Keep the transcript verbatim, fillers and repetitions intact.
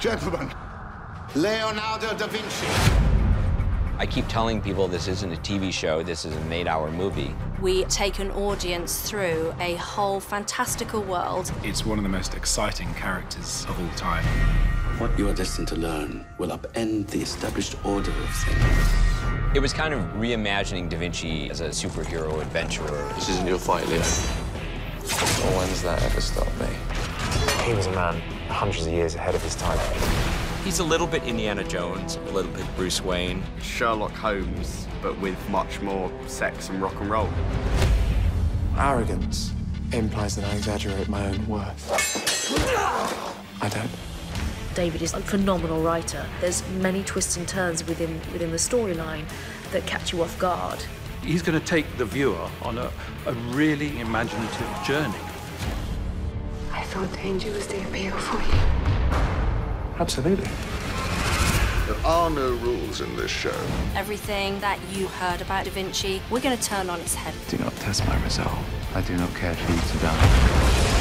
Gentlemen, Leonardo da Vinci. I keep telling people this isn't a T V show, this is an eight-hour movie. We take an audience through a whole fantastical world. It's one of the most exciting characters of all time. What you are destined to learn will upend the established order of things. It was kind of reimagining Da Vinci as a superhero adventurer. This isn't your fight, Leo. When's that ever stop me? He was a man hundreds of years ahead of his time. He's a little bit Indiana Jones, a little bit Bruce Wayne. Sherlock Holmes, but with much more sex and rock and roll. Arrogance implies that I exaggerate my own worth. I don't. David is a phenomenal writer. There's many twists and turns within within the storyline that catch you off guard. He's going to take the viewer on a, a really imaginative journey. I thought danger was the appeal for you. Absolutely. There are no rules in this show. Everything that you heard about Da Vinci, we're going to turn on its head. Do not test my resolve. I do not care for you to die.